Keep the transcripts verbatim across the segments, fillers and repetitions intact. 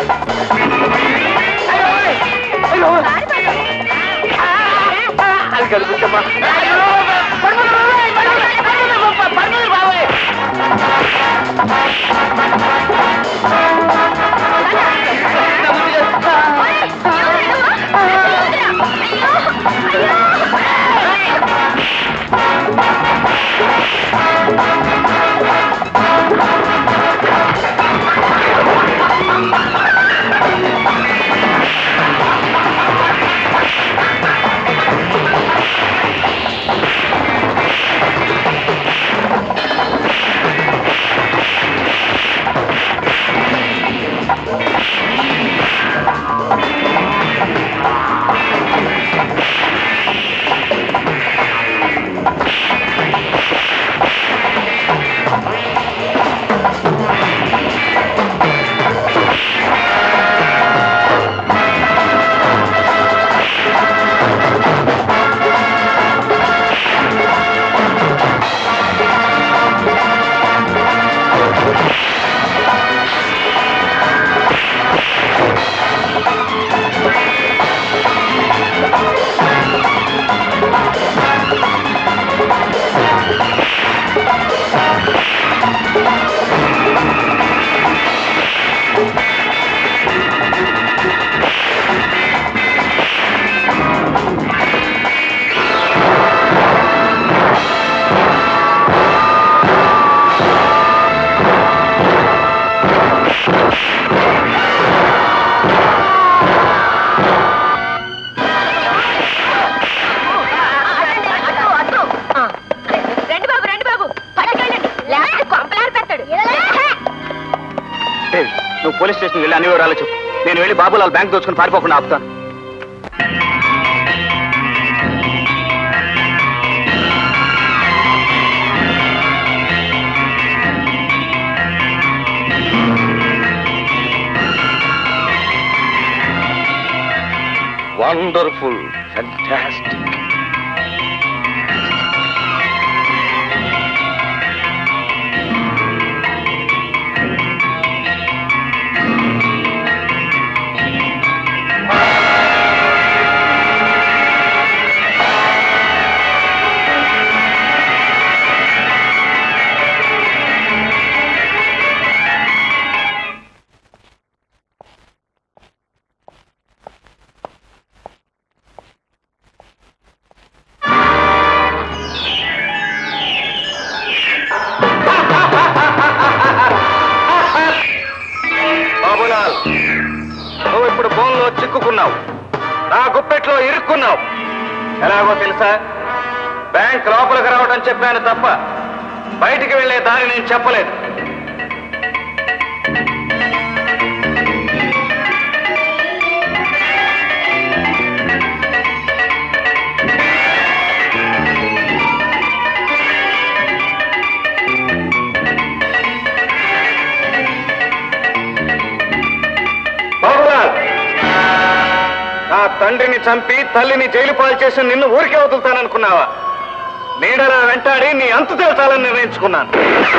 అది కలుగుతామా police station వెళ్ళి అన్ని వివరాలు చెప్పు. నేను వెళ్ళి బాబులాల్ బ్యాంక్ దోచుకుని పారిపోకుండా ఆపుతాను. Wonderful, fantastic. నువ్వు ఇప్పుడు ఫోన్లో చిక్కుకున్నావు, నా గుప్పెట్లో ఇరుక్కున్నావు. ఎలాగో తెలుసా? బ్యాంక్ లోపలికి రావడం చెప్పాను తప్ప బయటికి వెళ్లే దారి నేను చెప్పలేదు. నా తండ్రిని చంపి తల్లిని జైలు పాలు చేసి నిన్ను ఊరికే వదులుతాననుకున్నావా? నీడలా వెంటాడి నీ అంతు తేల్చాలని నిర్ణయించుకున్నాను.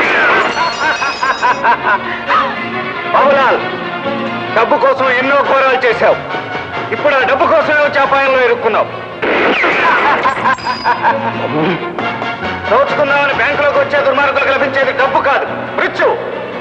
బాబులాల్, డబ్బు కోసం ఎన్నో ఘోరాలు చేశావు. ఇప్పుడు ఆ డబ్బు కోసమే వచ్చి అపాయంలో ఇరుక్కున్నావు. దోచుకున్నామని బ్యాంకులోకి వచ్చే దుర్మార్గులకు లభించేది డబ్బు కాదు, మృత్యు.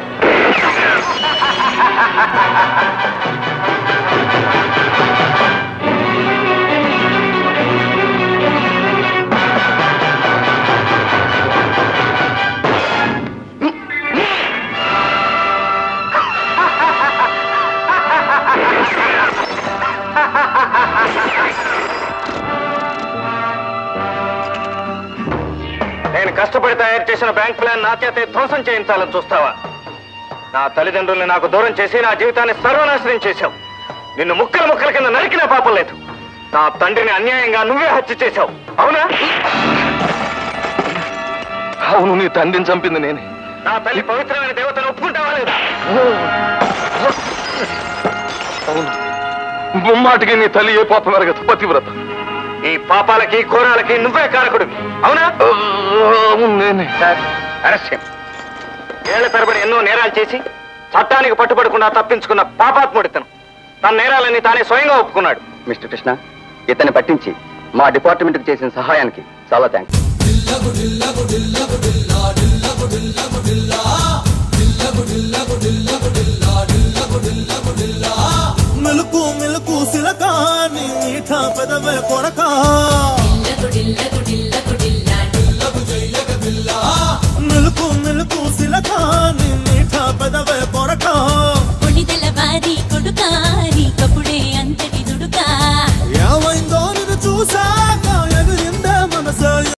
నేను కష్టపడి తయారు చేసిన బ్యాంక్ ప్లాన్ నా చేతే ధ్వంసం చేయించాలని చూస్తావా? నా తల్లిదండ్రుల్ని నాకు దూరం చేసి నా జీవితాన్ని సర్వనాశనం చేశావు. నిన్ను ముక్కల ముక్కల కింద నరికినా పాపం లేదు. నా తండ్రిని అన్యాయంగా నువ్వే హత్య చేశావు, అవునా? అవును, నీ తండ్రిని చంపింది నేనే. నా తల్లి పవిత్రమైన దేవతను ఒప్పుకుంటావా లేదా? అవును, ముమ్మాటికి నీ తల్లి ఏ పాపం ఎరగదు, పతివ్రత. ఈ పాపాలకి ఘోరాలకి నువ్వే కారకుడివి, అవునా? అవును, నేనే. సార్, అరెస్ట్ చేయండి. ఏళ్ల తరబడి ఎన్నో నేరాలు చేసి చట్టానికి పట్టుబడకుండా తప్పించుకున్న పాపాత్ముడితను తన నేరాలని తానే స్వయంగా ఒప్పుకున్నాడు. మిస్టర్ కృష్ణ, ఇతన్ని పట్టించి మా డిపార్ట్మెంట్ కు చేసిన సహాయానికి చాలా థ్యాంక్స్. మిలుకు మిలుకు సిలకా నీ మీఠా పెదవే కొరకా